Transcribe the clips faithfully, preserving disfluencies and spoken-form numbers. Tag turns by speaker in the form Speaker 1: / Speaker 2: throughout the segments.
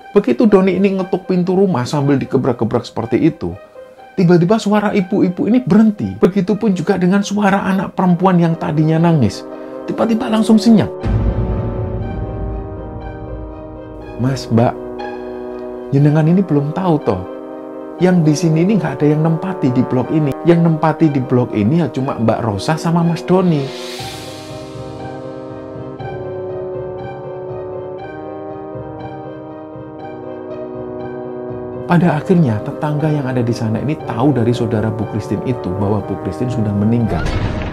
Speaker 1: Begitu Doni ini ngetuk pintu rumah sambil digebrak-gebrak seperti itu, tiba-tiba suara ibu-ibu ini berhenti. Begitupun juga dengan suara anak perempuan yang tadinya nangis. Tiba-tiba langsung senyap. Mas, Mbak, jenengan ini belum tahu toh, yang di sini ini nggak ada yang nempati di blok ini. Yang nempati di blok ini ya cuma Mbak Rosa sama Mas Doni. Pada akhirnya, tetangga yang ada di sana ini tahu dari saudara Bu Christine itu bahwa Bu Christine sudah meninggal.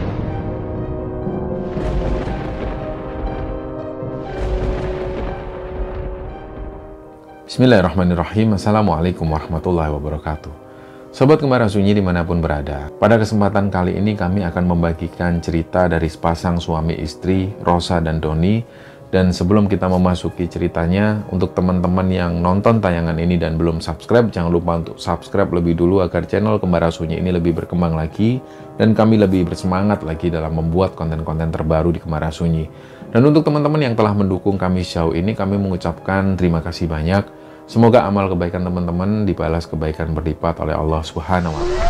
Speaker 1: Bismillahirrahmanirrahim. Assalamualaikum warahmatullahi wabarakatuh. Sobat Kemara Sunyi dimanapun berada, pada kesempatan kali ini kami akan membagikan cerita dari sepasang suami istri, Rosa dan Doni. Dan sebelum kita memasuki ceritanya, untuk teman-teman yang nonton tayangan ini dan belum subscribe, jangan lupa untuk subscribe lebih dulu agar channel Kemara Sunyi ini lebih berkembang lagi dan kami lebih bersemangat lagi dalam membuat konten-konten terbaru di Kemara Sunyi. Dan untuk teman-teman yang telah mendukung kami sejauh ini, kami mengucapkan terima kasih banyak. Semoga amal kebaikan teman-teman dibalas kebaikan berlipat oleh Allah Subhanahu wa Ta'ala.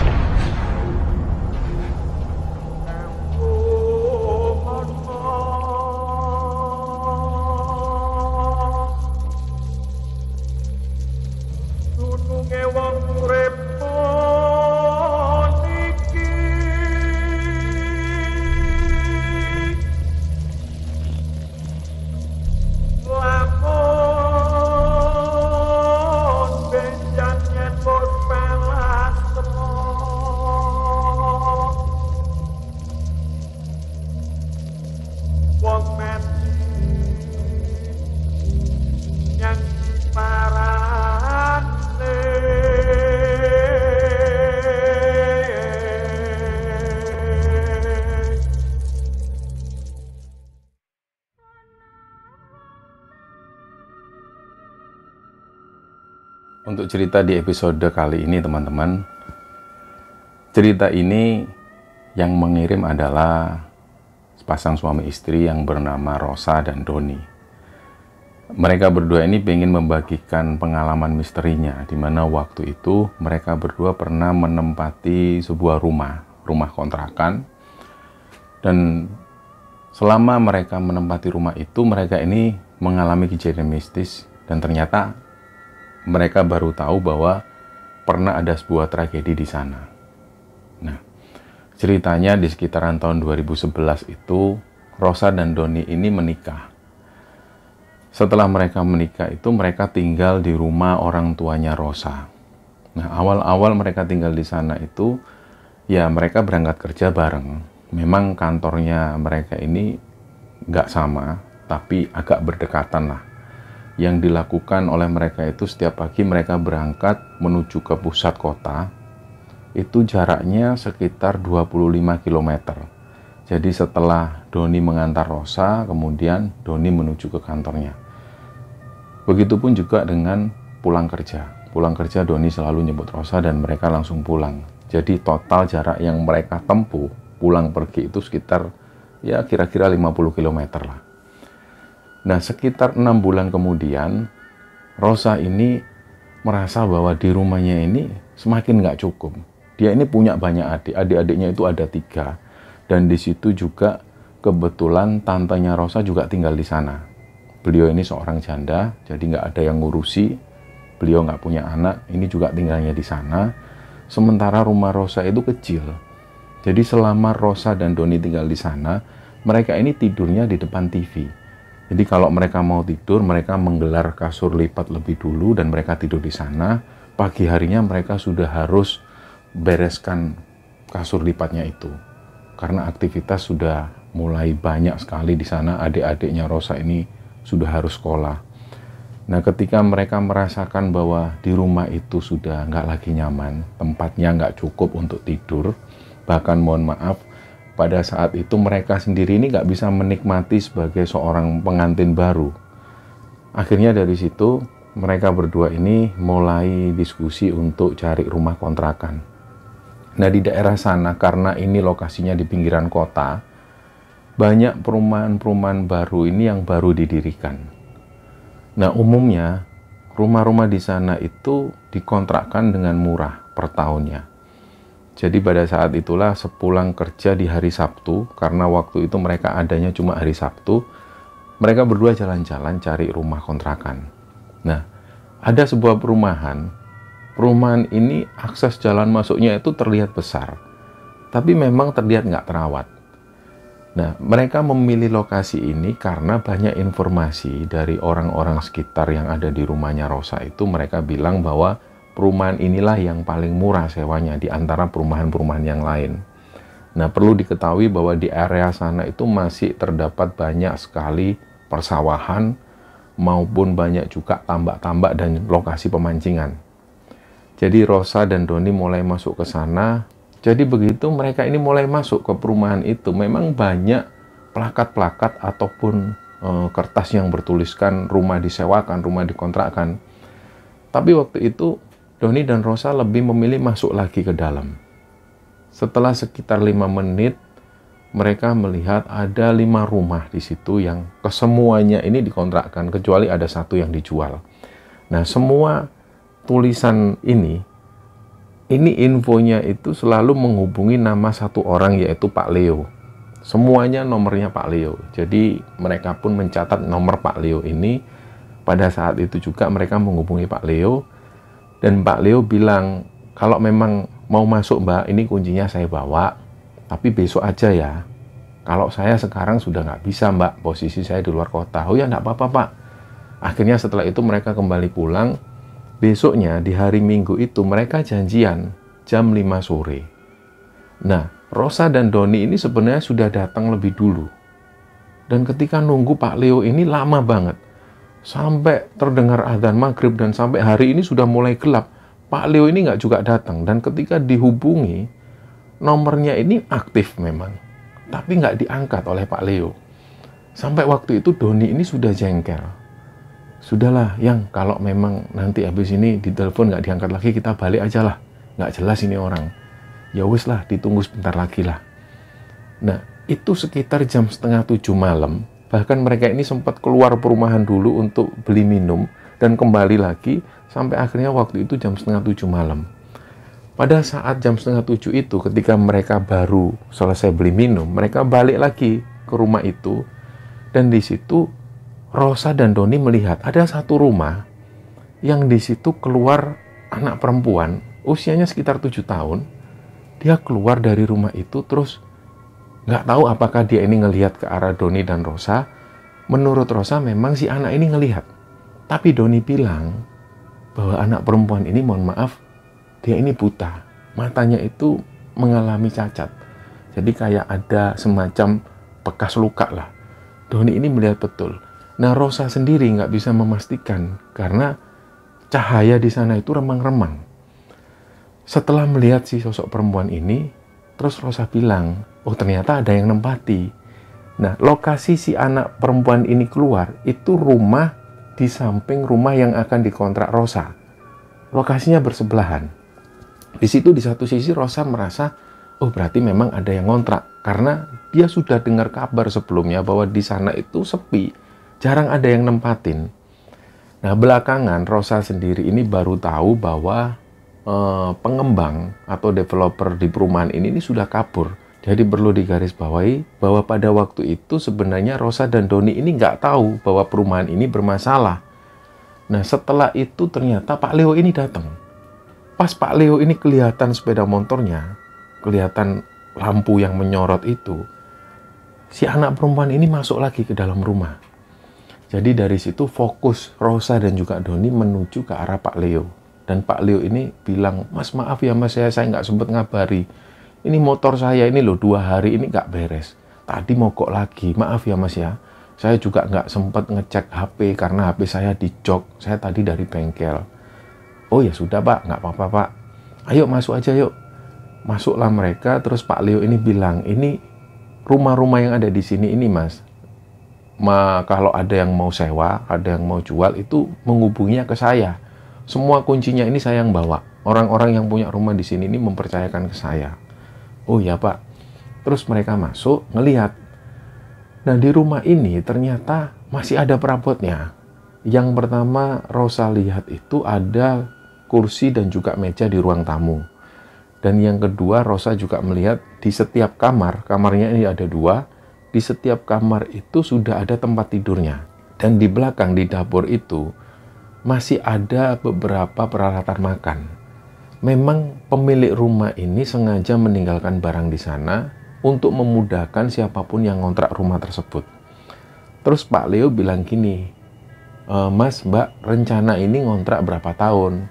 Speaker 1: Untuk cerita di episode kali ini teman-teman, cerita ini yang mengirim adalah sepasang suami istri yang bernama Rosa dan Doni. Mereka berdua ini ingin membagikan pengalaman misterinya, di mana waktu itu mereka berdua pernah menempati sebuah rumah, rumah kontrakan. Dan selama mereka menempati rumah itu, mereka ini mengalami kejadian mistis dan ternyata mereka baru tahu bahwa pernah ada sebuah tragedi di sana. Nah, ceritanya di sekitaran tahun dua ribu sebelas itu, Rosa dan Doni ini menikah. Setelah mereka menikah itu, mereka tinggal di rumah orang tuanya Rosa. Nah, awal-awal mereka tinggal di sana itu, ya mereka berangkat kerja bareng. Memang kantornya mereka ini nggak sama, tapi agak berdekatan lah. Yang dilakukan oleh mereka itu setiap pagi mereka berangkat menuju ke pusat kota, itu jaraknya sekitar dua puluh lima kilometer. Jadi setelah Doni mengantar Rosa, kemudian Doni menuju ke kantornya. Begitupun juga dengan pulang kerja. Pulang kerja Doni selalu nyebut Rosa dan mereka langsung pulang. Jadi total jarak yang mereka tempuh pulang pergi itu sekitar ya kira-kira lima puluh kilometer lah. Nah, sekitar enam bulan kemudian, Rosa ini merasa bahwa di rumahnya ini semakin nggak cukup. Dia ini punya banyak adik, adik-adiknya itu ada tiga. Dan di situ juga kebetulan tantenya Rosa juga tinggal di sana. Beliau ini seorang janda, jadi nggak ada yang ngurusi. Beliau nggak punya anak, ini juga tinggalnya di sana. Sementara rumah Rosa itu kecil. Jadi selama Rosa dan Doni tinggal di sana, mereka ini tidurnya di depan T V. Jadi kalau mereka mau tidur, mereka menggelar kasur lipat lebih dulu dan mereka tidur di sana. Pagi harinya mereka sudah harus bereskan kasur lipatnya itu. Karena aktivitas sudah mulai banyak sekali di sana, adik-adiknya Rosa ini sudah harus sekolah. Nah, ketika mereka merasakan bahwa di rumah itu sudah nggak lagi nyaman, tempatnya nggak cukup untuk tidur, bahkan mohon maaf, pada saat itu mereka sendiri ini nggak bisa menikmati sebagai seorang pengantin baru. Akhirnya dari situ mereka berdua ini mulai diskusi untuk cari rumah kontrakan. Nah, di daerah sana karena ini lokasinya di pinggiran kota, banyak perumahan-perumahan baru ini yang baru didirikan. Nah, umumnya rumah-rumah di sana itu dikontrakkan dengan murah per tahunnya. Jadi pada saat itulah sepulang kerja di hari Sabtu, karena waktu itu mereka adanya cuma hari Sabtu, mereka berdua jalan-jalan cari rumah kontrakan. Nah, ada sebuah perumahan. Perumahan ini akses jalan masuknya itu terlihat besar, tapi memang terlihat nggak terawat. Nah, mereka memilih lokasi ini karena banyak informasi dari orang-orang sekitar yang ada di rumahnya Rosa itu. Mereka bilang bahwa perumahan inilah yang paling murah sewanya di antara perumahan-perumahan yang lain. Nah, perlu diketahui bahwa di area sana itu masih terdapat banyak sekali persawahan maupun banyak juga tambak-tambak dan lokasi pemancingan. Jadi Rosa dan Doni mulai masuk ke sana. Jadi begitu mereka ini mulai masuk ke perumahan itu, memang banyak plakat-plakat ataupun e, kertas yang bertuliskan rumah disewakan, rumah dikontrakkan. Tapi waktu itu Doni dan Rosa lebih memilih masuk lagi ke dalam. Setelah sekitar lima menit, mereka melihat ada lima rumah di situ yang kesemuanya ini dikontrakkan, kecuali ada satu yang dijual. Nah, semua tulisan ini, ini infonya itu selalu menghubungi nama satu orang, yaitu Pak Leo. Semuanya nomornya Pak Leo. Jadi mereka pun mencatat nomor Pak Leo ini. Pada saat itu juga mereka menghubungi Pak Leo. Dan Pak Leo bilang, kalau memang mau masuk Mbak, ini kuncinya saya bawa, tapi besok aja ya. Kalau saya sekarang sudah nggak bisa Mbak, posisi saya di luar kota. Oh ya, nggak apa-apa Pak. Akhirnya setelah itu mereka kembali pulang. Besoknya di hari Minggu itu mereka janjian jam lima sore. Nah, Rosa dan Doni ini sebenarnya sudah datang lebih dulu. Dan ketika nunggu Pak Leo ini lama banget. Sampai terdengar adzan maghrib dan sampai hari ini sudah mulai gelap. Pak Leo ini nggak juga datang. Dan ketika dihubungi, nomornya ini aktif memang. Tapi nggak diangkat oleh Pak Leo. Sampai waktu itu Doni ini sudah jengkel. Sudahlah, yang kalau memang nanti habis ini ditelepon nggak diangkat lagi, kita balik aja lah. Nggak jelas ini orang. Ya wis lah, ditunggu sebentar lagi lah. Nah, itu sekitar jam setengah tujuh malam. Bahkan mereka ini sempat keluar perumahan dulu untuk beli minum dan kembali lagi sampai akhirnya waktu itu jam setengah tujuh malam. Pada saat jam setengah tujuh itu, ketika mereka baru selesai beli minum, mereka balik lagi ke rumah itu. Dan di situ Rosa dan Doni melihat ada satu rumah yang di situ keluar anak perempuan usianya sekitar tujuh tahun. Dia keluar dari rumah itu terus nggak tahu apakah dia ini ngelihat ke arah Doni dan Rosa. Menurut Rosa memang si anak ini ngelihat. Tapi Doni bilang bahwa anak perempuan ini, mohon maaf, dia ini buta. Matanya itu mengalami cacat. Jadi kayak ada semacam bekas luka lah. Doni ini melihat betul. Nah, Rosa sendiri nggak bisa memastikan karena cahaya di sana itu remang-remang. Setelah melihat si sosok perempuan ini, terus Rosa bilang, oh ternyata ada yang nempati. Nah, lokasi si anak perempuan ini keluar, itu rumah di samping rumah yang akan dikontrak Rosa. Lokasinya bersebelahan. Di situ di satu sisi Rosa merasa, oh berarti memang ada yang ngontrak. Karena dia sudah dengar kabar sebelumnya bahwa di sana itu sepi. Jarang ada yang nempatin. Nah, belakangan Rosa sendiri ini baru tahu bahwa eh, pengembang atau developer di perumahan ini, ini sudah kabur. Jadi perlu digarisbawahi bahwa pada waktu itu sebenarnya Rosa dan Doni ini nggak tahu bahwa perumahan ini bermasalah. Nah, setelah itu ternyata Pak Leo ini datang. Pas Pak Leo ini kelihatan sepeda motornya, kelihatan lampu yang menyorot itu, si anak perempuan ini masuk lagi ke dalam rumah. Jadi dari situ fokus Rosa dan juga Doni menuju ke arah Pak Leo. Dan Pak Leo ini bilang, Mas maaf ya Mas, saya saya nggak sempat ngabari. Ini motor saya ini loh, dua hari ini nggak beres. Tadi mogok lagi, maaf ya Mas ya. Saya juga nggak sempat ngecek H P karena H P saya di jok. Saya tadi dari bengkel. Oh ya sudah Pak, nggak apa-apa Pak. Ayo masuk aja yuk. Masuklah mereka, terus Pak Leo ini bilang, ini rumah-rumah yang ada di sini ini Mas. Ma, kalau ada yang mau sewa, ada yang mau jual, itu menghubunginya ke saya. Semua kuncinya ini saya yang bawa. Orang-orang yang punya rumah di sini ini mempercayakan ke saya. Oh ya Pak. Terus mereka masuk, ngelihat. Nah, di rumah ini ternyata masih ada perabotnya. Yang pertama Rosa lihat itu ada kursi dan juga meja di ruang tamu. Dan yang kedua Rosa juga melihat di setiap kamar, kamarnya ini ada dua, di setiap kamar itu sudah ada tempat tidurnya. Dan di belakang di dapur itu masih ada beberapa peralatan makan. Memang pemilik rumah ini sengaja meninggalkan barang di sana untuk memudahkan siapapun yang ngontrak rumah tersebut. Terus Pak Leo bilang gini, e, Mas, Mbak, rencana ini ngontrak berapa tahun?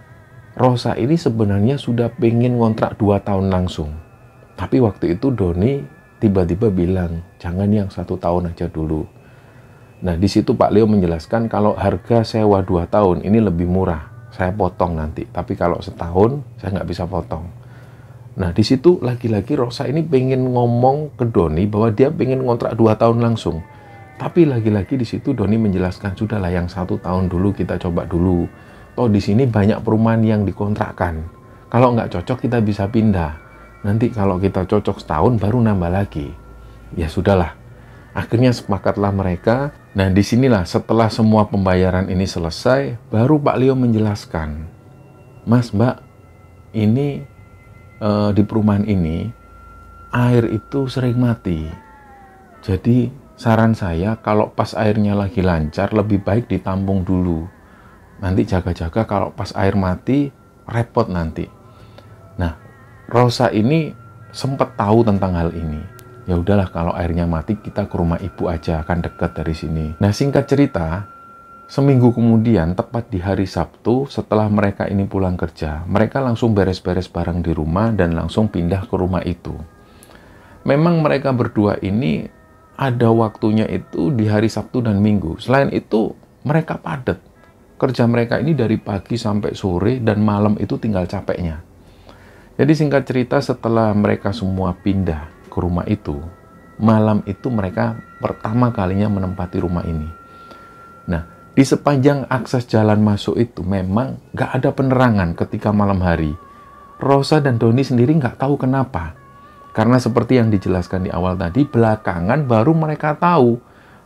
Speaker 1: Rosa ini sebenarnya sudah pengen ngontrak dua tahun langsung. Tapi waktu itu Doni tiba-tiba bilang, jangan yang satu tahun aja dulu. Nah, di situ Pak Leo menjelaskan kalau harga sewa dua tahun ini lebih murah. Saya potong nanti, tapi kalau setahun saya nggak bisa potong. Nah, di situ lagi-lagi Rosa ini pengen ngomong ke Doni bahwa dia pengen ngontrak dua tahun langsung. Tapi lagi-lagi di situ Doni menjelaskan, sudahlah yang satu tahun dulu kita coba dulu. Oh, di sini banyak perumahan yang dikontrakkan. Kalau nggak cocok kita bisa pindah. Nanti kalau kita cocok setahun baru nambah lagi. Ya sudahlah. Akhirnya sepakatlah mereka. Nah, disinilah setelah semua pembayaran ini selesai, baru Pak Leo menjelaskan, Mas, Mbak, ini eh, di perumahan ini air itu sering mati. Jadi saran saya kalau pas airnya lagi lancar lebih baik ditampung dulu. Nanti jaga-jaga kalau pas air mati repot nanti. Nah, Rosa ini sempat tahu tentang hal ini. Ya udahlah, kalau airnya mati kita ke rumah ibu aja, akan dekat dari sini. Nah, singkat cerita, seminggu kemudian tepat di hari Sabtu setelah mereka ini pulang kerja, mereka langsung beres-beres barang di rumah dan langsung pindah ke rumah itu. Memang mereka berdua ini ada waktunya itu di hari Sabtu dan Minggu. Selain itu mereka padat. Kerja mereka ini dari pagi sampai sore dan malam itu tinggal capeknya. Jadi singkat cerita, setelah mereka semua pindah ke rumah itu, malam itu mereka pertama kalinya menempati rumah ini. Nah, di sepanjang akses jalan masuk itu memang nggak ada penerangan ketika malam hari. Rosa dan Doni sendiri nggak tahu kenapa. Karena seperti yang dijelaskan di awal tadi, belakangan baru mereka tahu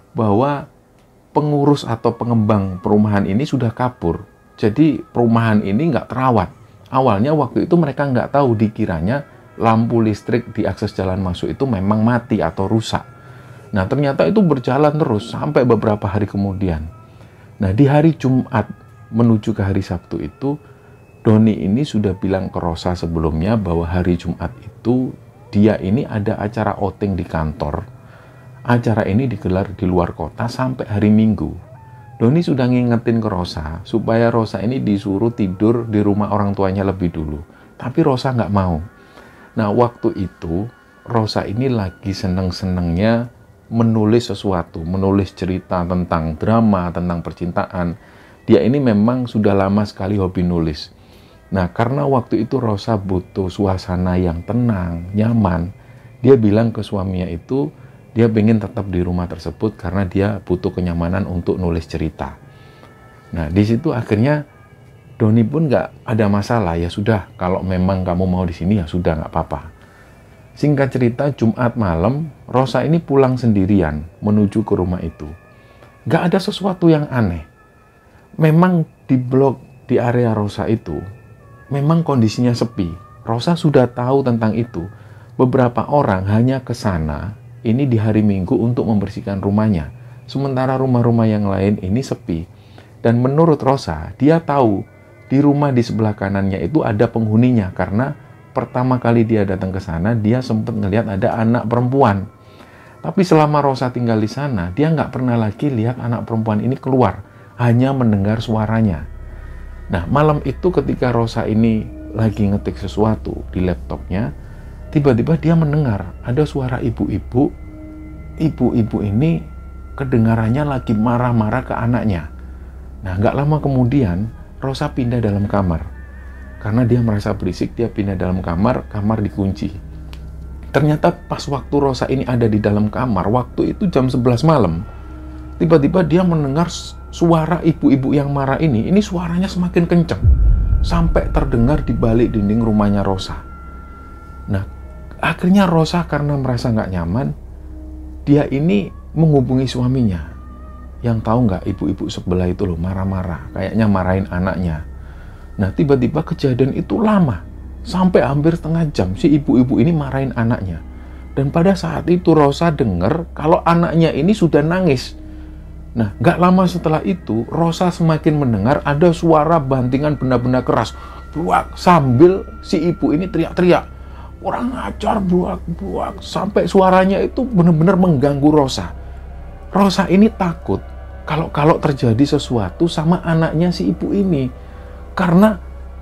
Speaker 1: bahwa pengurus atau pengembang perumahan ini sudah kabur. Jadi perumahan ini nggak terawat. Awalnya waktu itu mereka nggak tahu, dikiranya lampu listrik di akses jalan masuk itu memang mati atau rusak. Nah, ternyata itu berjalan terus sampai beberapa hari kemudian. Nah, di hari Jumat menuju ke hari Sabtu itu, Doni ini sudah bilang ke Rosa sebelumnya bahwa hari Jumat itu dia ini ada acara outing di kantor. Acara ini digelar di luar kota sampai hari Minggu. Doni sudah ngingetin ke Rosa supaya Rosa ini disuruh tidur di rumah orang tuanya lebih dulu. Tapi Rosa nggak mau. Nah, waktu itu Rosa ini lagi seneng-senengnya menulis sesuatu, menulis cerita tentang drama, tentang percintaan. Dia ini memang sudah lama sekali hobi nulis. Nah, karena waktu itu Rosa butuh suasana yang tenang, nyaman, dia bilang ke suaminya itu, dia pengen tetap di rumah tersebut karena dia butuh kenyamanan untuk nulis cerita. Nah, di situ akhirnya Doni pun nggak ada masalah, ya sudah, kalau memang kamu mau di sini ya sudah, nggak apa-apa. Singkat cerita, Jumat malam, Rosa ini pulang sendirian menuju ke rumah itu. Nggak ada sesuatu yang aneh. Memang di blok di area Rosa itu, memang kondisinya sepi. Rosa sudah tahu tentang itu. Beberapa orang hanya ke sana, ini di hari Minggu untuk membersihkan rumahnya. Sementara rumah-rumah yang lain ini sepi. Dan menurut Rosa, dia tahu di rumah di sebelah kanannya itu ada penghuninya, karena pertama kali dia datang ke sana, dia sempat ngelihat ada anak perempuan. Tapi selama Rosa tinggal di sana, dia nggak pernah lagi lihat anak perempuan ini keluar, hanya mendengar suaranya. Nah, malam itu ketika Rosa ini lagi ngetik sesuatu di laptopnya, tiba-tiba dia mendengar ada suara ibu-ibu. Ibu-ibu ini kedengarannya lagi marah-marah ke anaknya. Nah, nggak lama kemudian, Rosa pindah dalam kamar. Karena dia merasa berisik, dia pindah dalam kamar, kamar dikunci. Ternyata pas waktu Rosa ini ada di dalam kamar, waktu itu jam sebelas malam, tiba-tiba dia mendengar suara ibu-ibu yang marah ini, ini suaranya semakin kencang, sampai terdengar di balik dinding rumahnya Rosa. Nah, akhirnya Rosa karena merasa nggak nyaman, dia ini menghubungi suaminya. yang tahu nggak ibu-ibu sebelah itu loh marah-marah, kayaknya marahin anaknya. Nah tiba-tiba kejadian itu lama, sampai hampir setengah jam si ibu-ibu ini marahin anaknya. Dan pada saat itu Rosa dengar kalau anaknya ini sudah nangis. Nah nggak lama setelah itu Rosa semakin mendengar ada suara bantingan benda-benda keras, buak, sambil si ibu ini teriak-teriak, kurang ajar, buak-buak, sampai suaranya itu benar-benar mengganggu Rosa. Rosa ini takut kalau-kalau terjadi sesuatu sama anaknya si ibu ini. Karena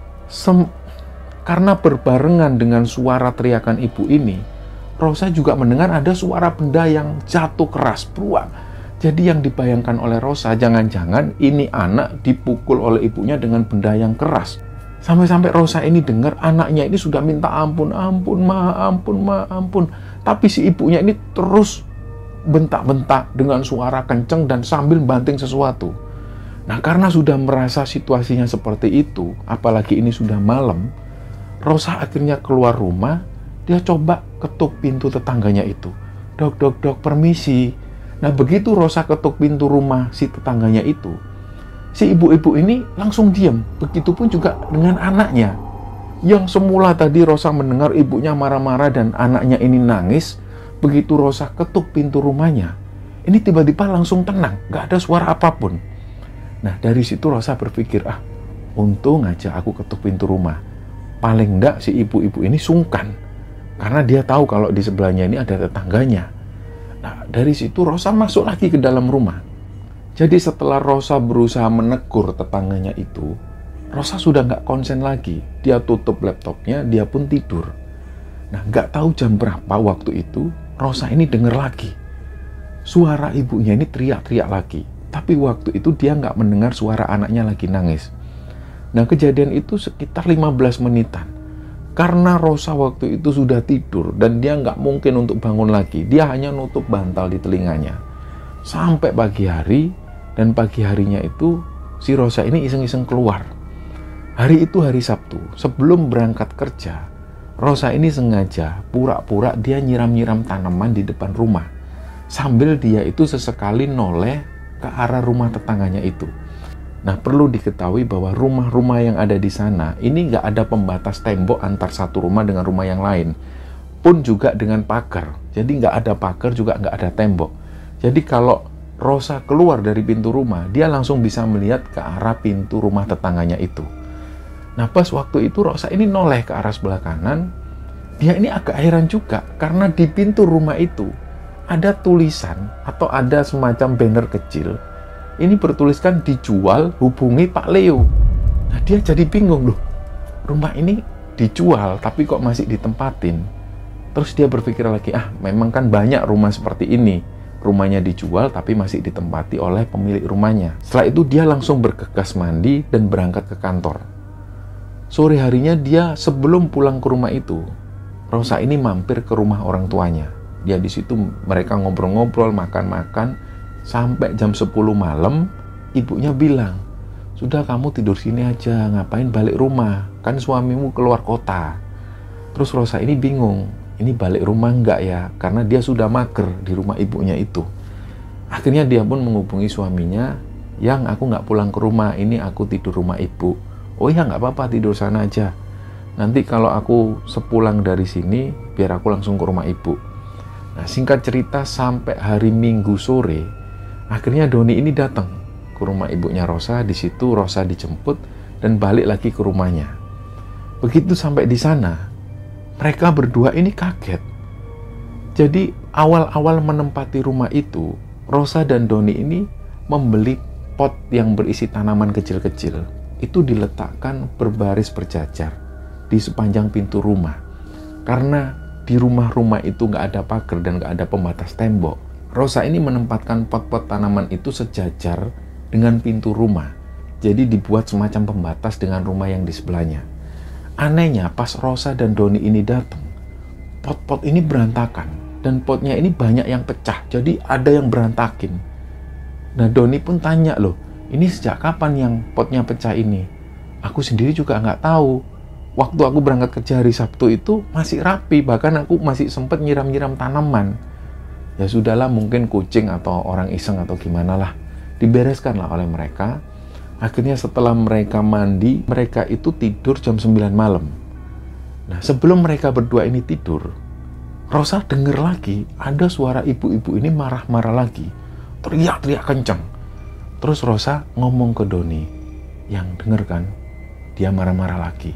Speaker 1: sem karena berbarengan dengan suara teriakan ibu ini, Rosa juga mendengar ada suara benda yang jatuh keras, bruak. Jadi yang dibayangkan oleh Rosa, jangan-jangan ini anak dipukul oleh ibunya dengan benda yang keras. Sampai-sampai Rosa ini dengar anaknya ini sudah minta ampun, ampun, ma, ampun, ma, ampun. Tapi si ibunya ini terus bentak-bentak dengan suara kenceng dan sambil banting sesuatu. Nah karena sudah merasa situasinya seperti itu, apalagi ini sudah malam, Rosa akhirnya keluar rumah. Dia coba ketuk pintu tetangganya itu. Dok, dok, dok, permisi. Nah begitu Rosa ketuk pintu rumah si tetangganya itu, si ibu-ibu ini langsung diam. Begitupun juga dengan anaknya. Yang semula tadi Rosa mendengar ibunya marah-marah dan anaknya ini nangis, begitu Rosa ketuk pintu rumahnya, ini tiba-tiba langsung tenang, gak ada suara apapun. Nah dari situ Rosa berpikir, ah untung aja aku ketuk pintu rumah. Paling enggak si ibu-ibu ini sungkan, karena dia tahu kalau di sebelahnya ini ada tetangganya. Nah dari situ Rosa masuk lagi ke dalam rumah. Jadi setelah Rosa berusaha menegur tetangganya itu, Rosa sudah gak konsen lagi. Dia tutup laptopnya, dia pun tidur. Nah gak tahu jam berapa waktu itu, Rosa ini dengar lagi suara ibunya ini teriak-teriak lagi. Tapi waktu itu dia nggak mendengar suara anaknya lagi nangis. Nah kejadian itu sekitar lima belas menitan. Karena Rosa waktu itu sudah tidur dan dia nggak mungkin untuk bangun lagi. Dia hanya nutup bantal di telinganya. Sampai pagi hari, dan pagi harinya itu si Rosa ini iseng-iseng keluar. Hari itu hari Sabtu, sebelum berangkat kerja, Rosa ini sengaja pura-pura dia nyiram-nyiram tanaman di depan rumah. Sambil dia itu sesekali noleh ke arah rumah tetangganya itu. Nah perlu diketahui bahwa rumah-rumah yang ada di sana ini nggak ada pembatas tembok antar satu rumah dengan rumah yang lain. Pun juga dengan pagar. Jadi nggak ada pagar juga nggak ada tembok. Jadi kalau Rosa keluar dari pintu rumah, dia langsung bisa melihat ke arah pintu rumah tetangganya itu. Nah pas waktu itu Rosa ini noleh ke arah sebelah kanan, dia ini agak heran juga karena di pintu rumah itu ada tulisan atau ada semacam banner kecil. Ini bertuliskan dijual, hubungi Pak Leo. Nah dia jadi bingung loh, rumah ini dijual tapi kok masih ditempatin. Terus dia berpikir lagi, ah memang kan banyak rumah seperti ini. Rumahnya dijual tapi masih ditempati oleh pemilik rumahnya. Setelah itu dia langsung bergegas mandi dan berangkat ke kantor. Sore harinya dia sebelum pulang ke rumah itu, Rosa ini mampir ke rumah orang tuanya. Dia di situ mereka ngobrol-ngobrol, makan-makan sampai jam sepuluh malam. Ibunya bilang, "Sudah kamu tidur sini aja, ngapain balik rumah? Kan suamimu keluar kota." Terus Rosa ini bingung, ini balik rumah enggak ya? Karena dia sudah mager di rumah ibunya itu. Akhirnya dia pun menghubungi suaminya, "Yang aku nggak pulang ke rumah, ini aku tidur rumah ibu." "Oh ya nggak apa-apa, tidur sana aja. Nanti kalau aku sepulang dari sini, biar aku langsung ke rumah ibu." Nah singkat cerita sampai hari Minggu sore, akhirnya Doni ini datang ke rumah ibunya Rosa. Di situ Rosa dijemput dan balik lagi ke rumahnya. Begitu sampai di sana, mereka berdua ini kaget. Jadi awal-awal menempati rumah itu, Rosa dan Doni ini membeli pot yang berisi tanaman kecil-kecil. Itu diletakkan berbaris berjajar di sepanjang pintu rumah. Karena di rumah-rumah itu nggak ada pagar dan nggak ada pembatas tembok, Rosa ini menempatkan pot-pot tanaman itu sejajar dengan pintu rumah. Jadi dibuat semacam pembatas dengan rumah yang di sebelahnya. Anehnya pas Rosa dan Doni ini datang, pot-pot ini berantakan dan potnya ini banyak yang pecah. Jadi ada yang berantakin. Nah Doni pun tanya, "Loh, ini sejak kapan yang potnya pecah ini?" "Aku sendiri juga nggak tahu. Waktu aku berangkat kerja hari Sabtu itu masih rapi, bahkan aku masih sempat nyiram-nyiram tanaman." "Ya sudahlah, mungkin kucing atau orang iseng atau gimana lah." Dibereskan lah oleh mereka. Akhirnya setelah mereka mandi, mereka itu tidur jam sembilan malam. Nah, sebelum mereka berdua ini tidur, Rosa dengar lagi ada suara ibu-ibu ini marah-marah lagi. Teriak-teriak kencang. Terus Rosa ngomong ke Doni, yang denger kan, dia marah-marah lagi.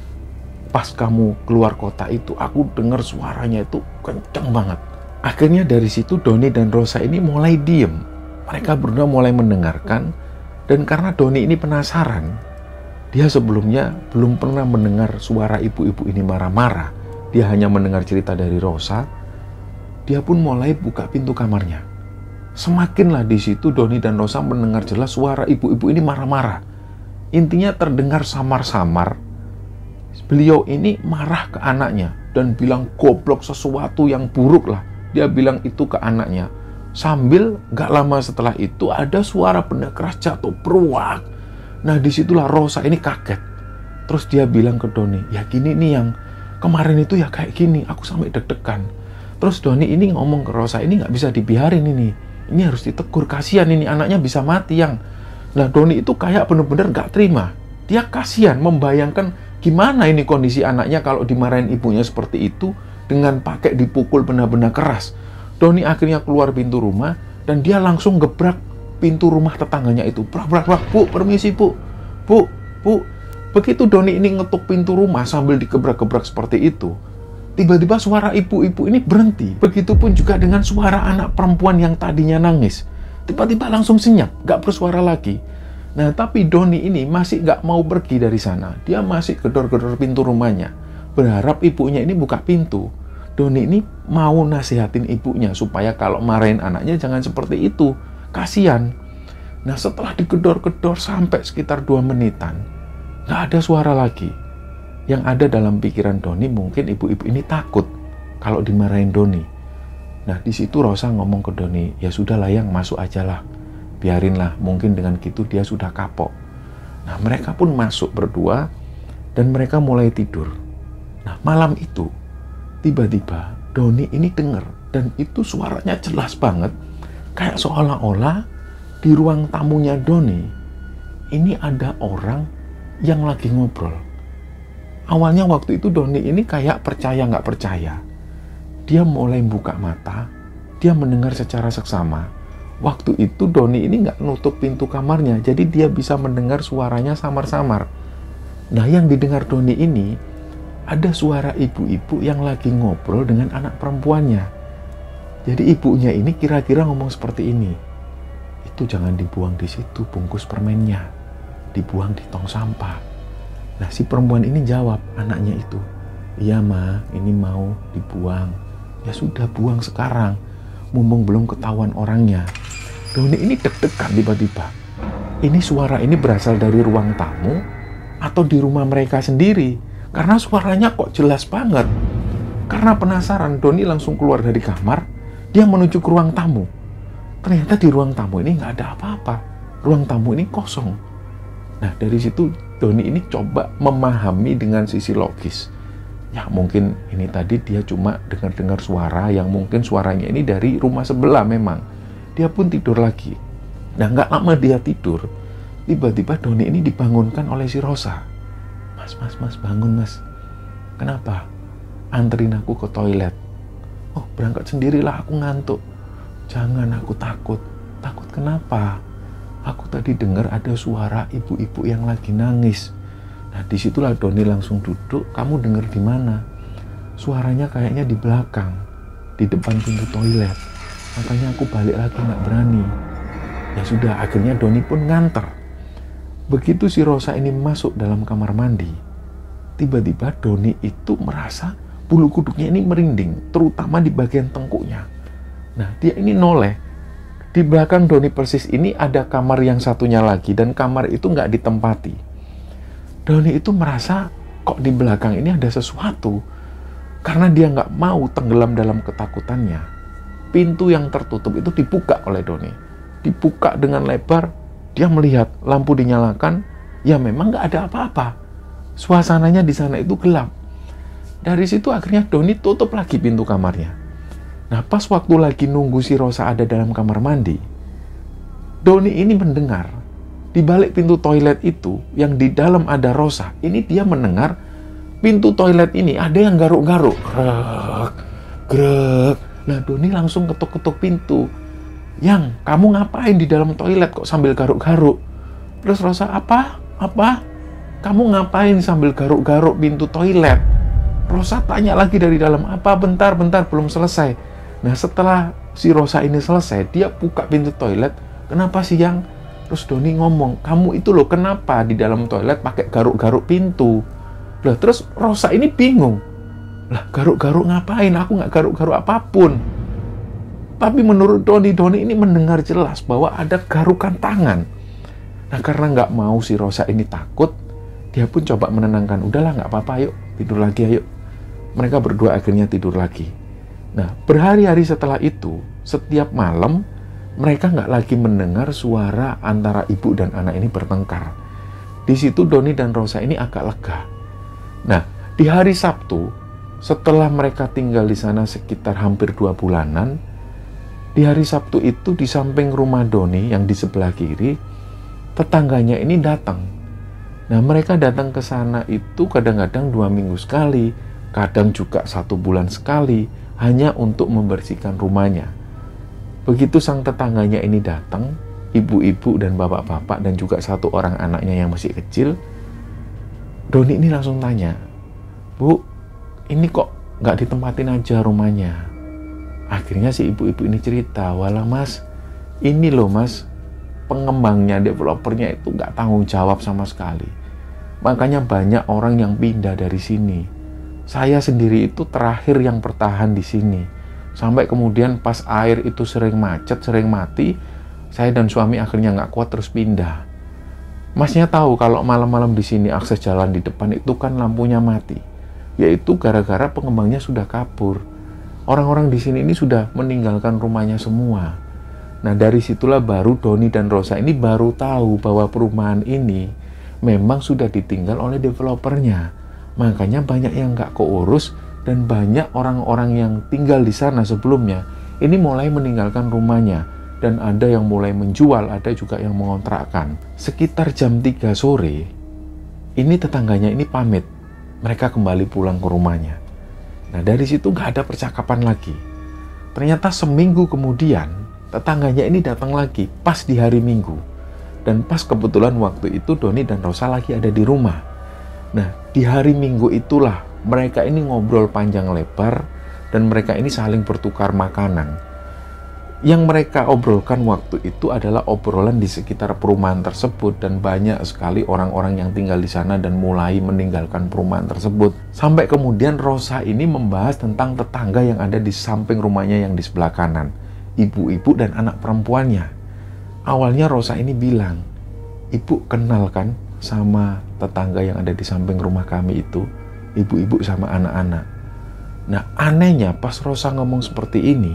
Speaker 1: Pas kamu keluar kota itu, aku dengar suaranya itu kencang banget. Akhirnya dari situ Doni dan Rosa ini mulai diem. Mereka berdua mulai mendengarkan. Dan karena Doni ini penasaran, dia sebelumnya belum pernah mendengar suara ibu-ibu ini marah-marah. Dia hanya mendengar cerita dari Rosa. Dia pun mulai buka pintu kamarnya. Semakinlah di situ Doni dan Rosa mendengar jelas suara ibu-ibu ini marah-marah. Intinya terdengar samar-samar. Beliau ini marah ke anaknya dan bilang goblok, sesuatu yang buruk lah. Dia bilang itu ke anaknya. Sambil gak lama setelah itu ada suara benda keras jatuh, beruak. Nah disitulah Rosa ini kaget. Terus dia bilang ke Doni, ya gini nih yang kemarin itu ya kayak gini, aku sampai deg-degan. Terus Doni ini ngomong ke Rosa, ini gak bisa dibiarin ini. Ini harus ditegur, kasihan ini anaknya bisa mati yang. Nah Doni itu kayak bener-bener gak terima. Dia kasihan membayangkan gimana ini kondisi anaknya kalau dimarahin ibunya seperti itu dengan pakai dipukul benda-benda keras. Doni akhirnya keluar pintu rumah dan dia langsung gebrak pintu rumah tetangganya itu. Brak, brak, brak. Bu, permisi bu. Bu, bu. Begitu Doni ini ngetuk pintu rumah sambil digebrak-gebrak seperti itu, tiba-tiba suara ibu-ibu ini berhenti. Begitupun juga dengan suara anak perempuan yang tadinya nangis. Tiba-tiba langsung senyap, gak bersuara lagi. Nah, tapi Doni ini masih gak mau pergi dari sana. Dia masih gedor-gedor pintu rumahnya, berharap ibunya ini buka pintu. Doni ini mau nasihatin ibunya supaya kalau marahin anaknya jangan seperti itu. Kasian. Nah, setelah digedor-gedor sampai sekitar dua menitan, gak ada suara lagi. Yang ada dalam pikiran Doni, mungkin ibu-ibu ini takut kalau dimarahin Doni. Nah, di situ Rosa ngomong ke Doni, ya sudah lah yang masuk aja lah. Biarinlah, mungkin dengan gitu dia sudah kapok. Nah, mereka pun masuk berdua dan mereka mulai tidur. Nah, malam itu tiba-tiba Doni ini dengar, dan itu suaranya jelas banget, kayak seolah-olah di ruang tamunya Doni ini ada orang yang lagi ngobrol. Awalnya waktu itu Doni ini kayak percaya nggak percaya. Dia mulai buka mata, dia mendengar secara seksama. Waktu itu Doni ini nggak nutup pintu kamarnya, jadi dia bisa mendengar suaranya samar-samar. Nah, yang didengar Doni ini ada suara ibu-ibu yang lagi ngobrol dengan anak perempuannya. Jadi ibunya ini kira-kira ngomong seperti ini, itu jangan dibuang di situ bungkus permennya, dibuang di tong sampah. Nah, si perempuan ini jawab, anaknya itu, iya ma, ini mau dibuang. Ya sudah, buang sekarang, mumpung belum ketahuan orangnya. Doni ini deg-degan tiba-tiba. Ini suara ini berasal dari ruang tamu atau di rumah mereka sendiri? Karena suaranya kok jelas banget. Karena penasaran, Doni langsung keluar dari kamar. Dia menuju ke ruang tamu. Ternyata di ruang tamu ini nggak ada apa-apa. Ruang tamu ini kosong. Nah, dari situ Doni ini coba memahami dengan sisi logis. Ya, mungkin ini tadi dia cuma dengar-dengar suara yang mungkin suaranya ini dari rumah sebelah memang. Dia pun tidur lagi. Nah, nggak lama dia tidur, tiba-tiba Doni ini dibangunkan oleh si Rosa. Mas, mas, mas, bangun mas. Kenapa? Anterin aku ke toilet. Oh, berangkat sendirilah, aku ngantuk. Jangan, aku takut. Takut kenapa? Aku tadi dengar ada suara ibu-ibu yang lagi nangis. Nah, disitulah Doni langsung duduk. Kamu dengar di mana? Suaranya kayaknya di belakang, di depan pintu toilet. Makanya aku balik lagi, nggak berani. Ya sudah, akhirnya Doni pun nganter. Begitu si Rosa ini masuk dalam kamar mandi, tiba-tiba Doni itu merasa bulu kuduknya ini merinding, terutama di bagian tengkuknya. Nah, dia ini noleh. Di belakang Doni persis ini ada kamar yang satunya lagi, dan kamar itu nggak ditempati. Doni itu merasa kok di belakang ini ada sesuatu. Karena dia nggak mau tenggelam dalam ketakutannya, pintu yang tertutup itu dibuka oleh Doni. Dibuka dengan lebar. Dia melihat lampu dinyalakan, ya memang nggak ada apa-apa. Suasananya di sana itu gelap. Dari situ akhirnya Doni tutup lagi pintu kamarnya. Nah, pas waktu lagi nunggu si Rosa ada dalam kamar mandi, Doni ini mendengar di balik pintu toilet itu yang di dalam ada Rosa. Ini dia mendengar pintu toilet ini ada yang garuk-garuk. Grek, grek. Nah, Doni langsung ketuk-ketuk pintu. Yang, kamu ngapain di dalam toilet kok sambil garuk-garuk? Terus Rosa, apa? Apa? Kamu ngapain sambil garuk-garuk pintu toilet? Rosa tanya lagi dari dalam, apa? Bentar, bentar, belum selesai. Nah, setelah si Rosa ini selesai, dia buka pintu toilet. Kenapa sih, Yang? Terus Doni ngomong, kamu itu loh kenapa di dalam toilet pakai garuk-garuk pintu? Lah, terus Rosa ini bingung. Lah, garuk-garuk ngapain? Aku nggak garuk-garuk apapun. Tapi menurut Doni, Doni ini mendengar jelas bahwa ada garukan tangan. Nah, karena nggak mau si Rosa ini takut, dia pun coba menenangkan. Udahlah, nggak apa-apa, ayo tidur lagi, ayo. Mereka berdua akhirnya tidur lagi. Nah, berhari-hari setelah itu, setiap malam, mereka nggak lagi mendengar suara antara ibu dan anak ini bertengkar. Di situ Doni dan Rosa ini agak lega. Nah, di hari Sabtu, setelah mereka tinggal di sana sekitar hampir dua bulanan, di hari Sabtu itu di samping rumah Doni yang di sebelah kiri, tetangganya ini datang. Nah, mereka datang ke sana itu kadang-kadang dua minggu sekali, kadang juga satu bulan sekali, hanya untuk membersihkan rumahnya. Begitu sang tetangganya ini datang, ibu-ibu dan bapak-bapak dan juga satu orang anaknya yang masih kecil, Doni ini langsung tanya, Bu, ini kok nggak ditempatin aja rumahnya? Akhirnya si ibu-ibu ini cerita, walah mas, ini loh mas, pengembangnya, developernya itu nggak tanggung jawab sama sekali. Makanya banyak orang yang pindah dari sini. Saya sendiri itu terakhir yang bertahan di sini. Sampai kemudian pas air itu sering macet, sering mati, saya dan suami akhirnya nggak kuat terus pindah. Masnya tahu kalau malam-malam di sini akses jalan di depan itu kan lampunya mati. Yaitu gara-gara pengembangnya sudah kabur. Orang-orang di sini ini sudah meninggalkan rumahnya semua. Nah, dari situlah baru Doni dan Rosa ini baru tahu bahwa perumahan ini memang sudah ditinggal oleh developernya. Makanya banyak yang nggak keurus dan banyak orang-orang yang tinggal di sana sebelumnya ini mulai meninggalkan rumahnya dan ada yang mulai menjual, ada juga yang mengontrakkan. Sekitar jam tiga sore, ini tetangganya ini pamit. Mereka kembali pulang ke rumahnya. Nah, dari situ nggak ada percakapan lagi. Ternyata seminggu kemudian, tetangganya ini datang lagi, pas di hari Minggu. Dan pas kebetulan waktu itu Doni dan Rosa lagi ada di rumah. Nah, di hari Minggu itulah mereka ini ngobrol panjang lebar dan mereka ini saling bertukar makanan. Yang mereka obrolkan waktu itu adalah obrolan di sekitar perumahan tersebut dan banyak sekali orang-orang yang tinggal di sana dan mulai meninggalkan perumahan tersebut. Sampai kemudian Rosa ini membahas tentang tetangga yang ada di samping rumahnya yang di sebelah kanan, ibu-ibu dan anak perempuannya. Awalnya Rosa ini bilang, "Ibu kenal kan sama tetangga yang ada di samping rumah kami itu, ibu-ibu sama anak-anak." Nah, anehnya pas Rosa ngomong seperti ini,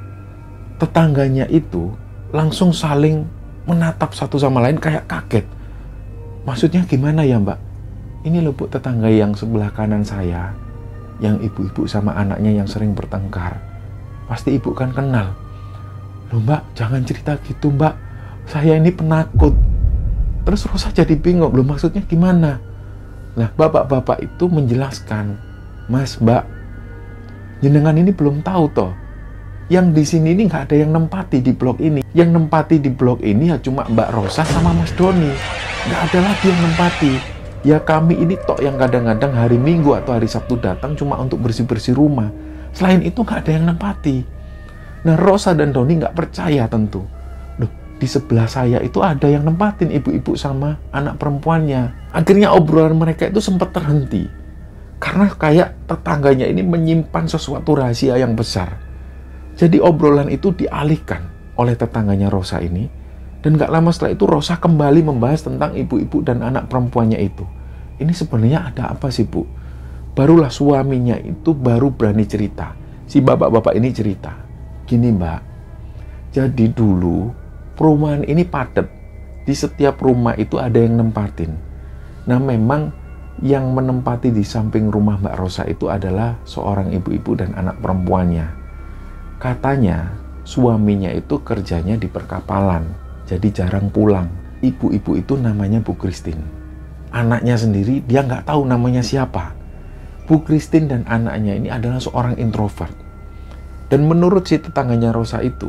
Speaker 1: tetangganya itu langsung saling menatap satu sama lain kayak kaget. Maksudnya gimana ya mbak? Ini loh bu, tetangga yang sebelah kanan saya, yang ibu-ibu sama anaknya yang sering bertengkar. Pasti ibu kan kenal. Loh mbak, jangan cerita gitu mbak, saya ini penakut. Terus Rosa jadi bingung, loh maksudnya gimana? Nah, bapak-bapak itu menjelaskan, Mas, Mbak, jenengan ini belum tahu toh. Yang di sini ini nggak ada yang nempati di blok ini. Yang nempati di blok ini ya cuma Mbak Rosa sama Mas Doni. Nggak ada lagi yang nempati. Ya kami ini toh yang kadang-kadang hari Minggu atau hari Sabtu datang cuma untuk bersih-bersih rumah. Selain itu nggak ada yang nempati. Nah, Rosa dan Doni nggak percaya tentu. Loh, di sebelah saya itu ada yang nempatin, ibu-ibu sama anak perempuannya. Akhirnya obrolan mereka itu sempat terhenti. Karena kayak tetangganya ini menyimpan sesuatu rahasia yang besar. Jadi obrolan itu dialihkan oleh tetangganya Rosa ini. Dan gak lama setelah itu Rosa kembali membahas tentang ibu-ibu dan anak perempuannya itu. Ini sebenarnya ada apa sih bu? Barulah suaminya itu baru berani cerita. Si bapak-bapak ini cerita. Gini mbak, jadi dulu perumahan ini padat. Di setiap rumah itu ada yang nempatin. Nah memang yang menempati di samping rumah Mbak Rosa itu adalah seorang ibu-ibu dan anak perempuannya. Katanya suaminya itu kerjanya di perkapalan. jadi jarang pulang. Ibu-ibu itu namanya Bu Christine. Anaknya sendiri dia nggak tahu namanya siapa. Bu Christine dan anaknya ini adalah seorang introvert. Dan menurut si tetangganya Rosa itu,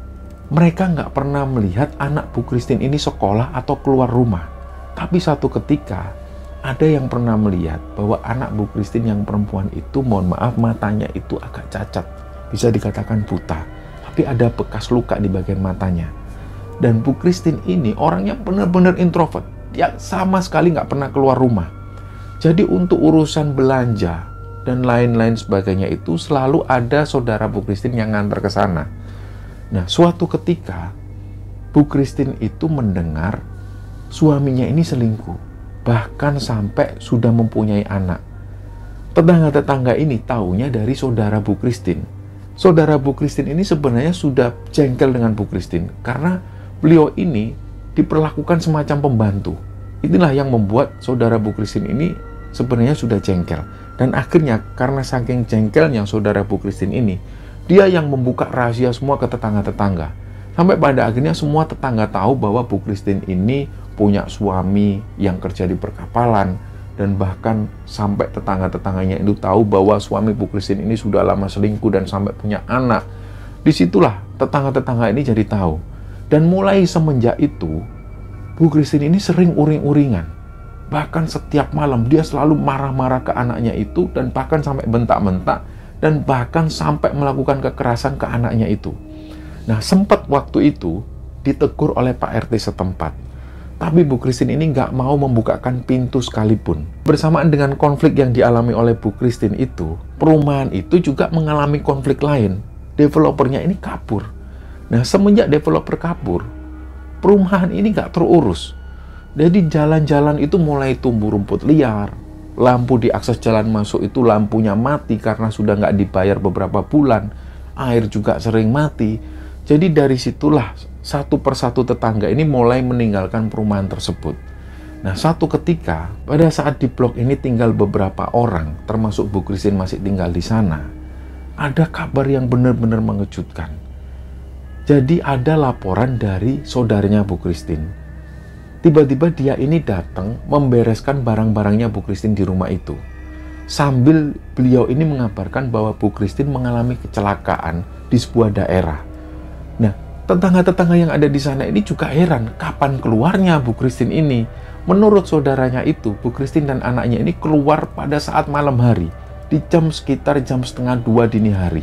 Speaker 1: mereka nggak pernah melihat anak Bu Christine ini sekolah atau keluar rumah. Tapi satu ketika, ada yang pernah melihat bahwa anak Bu Christine yang perempuan itu, mohon maaf, matanya itu agak cacat. Bisa dikatakan buta. Tapi ada bekas luka di bagian matanya. Dan Bu Christine ini orang yang benar-benar introvert. Dia sama sekali nggak pernah keluar rumah. Jadi untuk urusan belanja dan lain-lain sebagainya itu selalu ada saudara Bu Christine yang ngantar ke sana. Nah, suatu ketika Bu Christine itu mendengar suaminya ini selingkuh, bahkan sampai sudah mempunyai anak. Tetangga-tetangga ini taunya dari saudara Bu Christine. Saudara Bu Christine ini sebenarnya sudah jengkel dengan Bu Christine karena beliau ini diperlakukan semacam pembantu. Inilah yang membuat saudara Bu Christine ini sebenarnya sudah jengkel. Dan akhirnya karena saking jengkelnya saudara Bu Christine ini, dia yang membuka rahasia semua ke tetangga-tetangga. Sampai pada akhirnya semua tetangga tahu bahwa Bu Christine ini punya suami yang kerja di perkapalan. Dan bahkan sampai tetangga-tetangganya itu tahu bahwa suami Bu Christine ini sudah lama selingkuh dan sampai punya anak. Disitulah tetangga-tetangga ini jadi tahu. Dan mulai semenjak itu, Bu Christine ini sering uring-uringan. Bahkan setiap malam dia selalu marah-marah ke anaknya itu dan bahkan sampai bentak-bentak dan bahkan sampai melakukan kekerasan ke anaknya itu. Nah, sempat waktu itu ditegur oleh Pak R T setempat. Tapi Bu Christine ini nggak mau membukakan pintu sekalipun. Bersamaan dengan konflik yang dialami oleh Bu Christine itu, perumahan itu juga mengalami konflik lain. Developernya ini kabur. Nah, semenjak developer kabur, perumahan ini nggak terurus. Jadi jalan-jalan itu mulai tumbuh rumput liar. Lampu di akses jalan masuk itu lampunya mati karena sudah nggak dibayar beberapa bulan. Air juga sering mati. Jadi dari situlah satu persatu tetangga ini mulai meninggalkan perumahan tersebut. Nah, satu ketika pada saat di blok ini tinggal beberapa orang, termasuk Bu Christine masih tinggal di sana, ada kabar yang benar-benar mengejutkan. Jadi ada laporan dari saudaranya Bu Christine. Tiba-tiba dia ini datang membereskan barang-barangnya Bu Christine di rumah itu. Sambil beliau ini mengabarkan bahwa Bu Christine mengalami kecelakaan di sebuah daerah. Nah, tetangga-tetangga yang ada di sana ini juga heran kapan keluarnya Bu Christine ini. Menurut saudaranya itu, Bu Christine dan anaknya ini keluar pada saat malam hari, di jam sekitar jam setengah dua dini hari.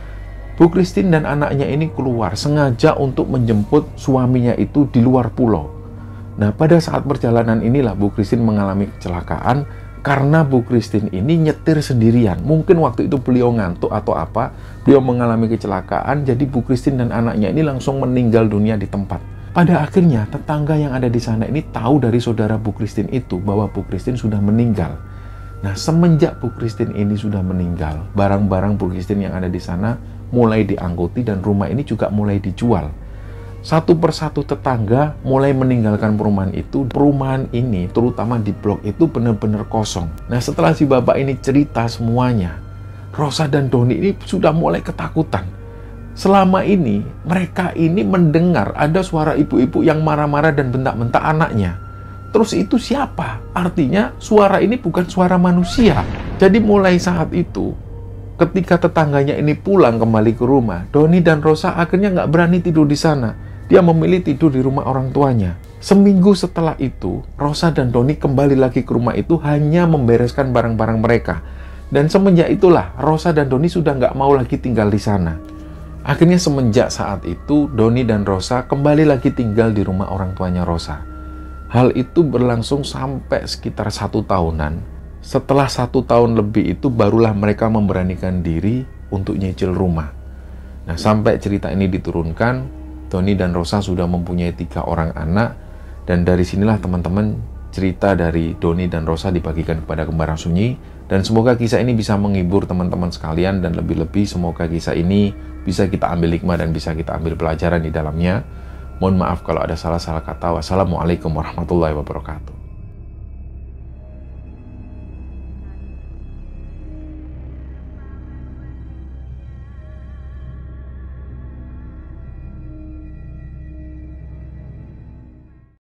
Speaker 1: Bu Christine dan anaknya ini keluar sengaja untuk menjemput suaminya itu di luar pulau. Nah, pada saat perjalanan inilah Bu Christine mengalami kecelakaan karena Bu Christine ini nyetir sendirian. Mungkin waktu itu beliau ngantuk atau apa, beliau mengalami kecelakaan, jadi Bu Christine dan anaknya ini langsung meninggal dunia di tempat. Pada akhirnya, tetangga yang ada di sana ini tahu dari saudara Bu Christine itu bahwa Bu Christine sudah meninggal. Nah, semenjak Bu Christine ini sudah meninggal, barang-barang Bu Christine yang ada di sana mulai diangkuti dan rumah ini juga mulai dijual. Satu persatu tetangga mulai meninggalkan perumahan itu. Perumahan ini, terutama di blok itu benar-benar kosong. Nah, setelah si bapak ini cerita semuanya, Rosa dan Doni ini sudah mulai ketakutan. Selama ini, mereka ini mendengar ada suara ibu-ibu yang marah-marah dan bentak-bentak anaknya. Terus itu siapa? Artinya suara ini bukan suara manusia. Jadi mulai saat itu, ketika tetangganya ini pulang kembali ke rumah, Doni dan Rosa akhirnya nggak berani tidur di sana. Dia memilih tidur di rumah orang tuanya. Seminggu setelah itu, Rosa dan Doni kembali lagi ke rumah itu hanya membereskan barang-barang mereka. Dan semenjak itulah, Rosa dan Doni sudah nggak mau lagi tinggal di sana. Akhirnya semenjak saat itu, Doni dan Rosa kembali lagi tinggal di rumah orang tuanya Rosa. Hal itu berlangsung sampai sekitar satu tahunan. Setelah satu tahun lebih itu, barulah mereka memberanikan diri untuk nyicil rumah. Nah, sampai cerita ini diturunkan, Doni dan Rosa sudah mempunyai tiga orang anak, dan dari sinilah teman-teman cerita dari Doni dan Rosa dibagikan kepada Kembaran Sunyi, dan semoga kisah ini bisa menghibur teman-teman sekalian, dan lebih-lebih semoga kisah ini bisa kita ambil hikmah dan bisa kita ambil pelajaran di dalamnya. Mohon maaf kalau ada salah-salah kata. Wassalamualaikum warahmatullahi wabarakatuh.